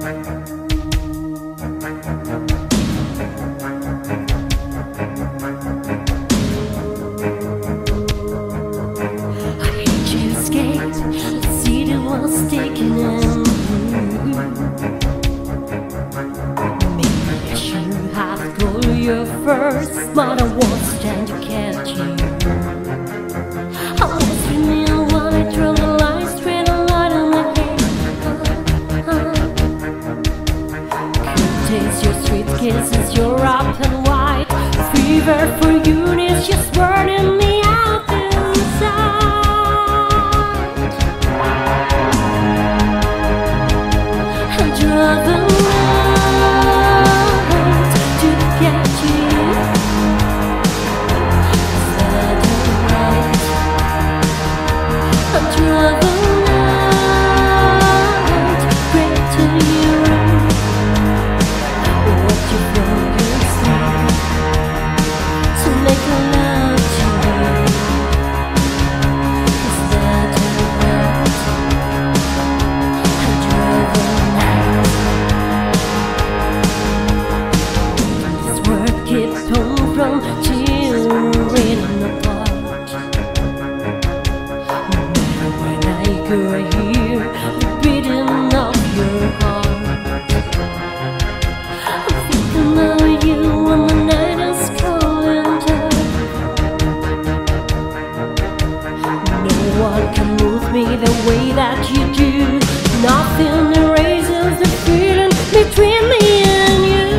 Taking in. Maybe I should have told you first, but I won't stand to catch you. I was dreaming when I drew the line straight a light on my head. Could taste your sweet kisses, your up and white fever for you is just burning me out inside. From tearing apart. When I go hear the beating of your heart, I'm thinking of you when the night is cold and dark. No one can move me the way that you do. Nothing erases the feeling between me and you.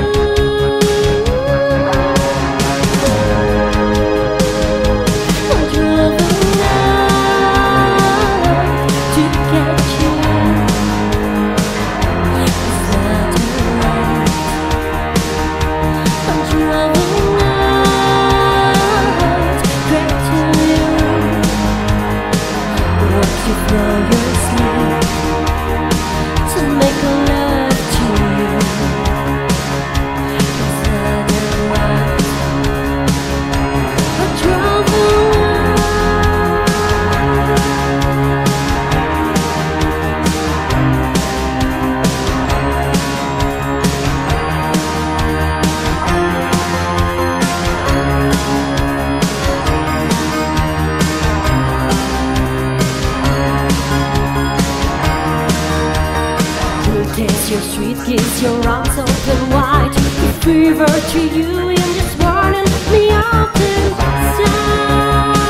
Taste your sweet kiss, your arms open wide. The fever to you and just burning me out inside.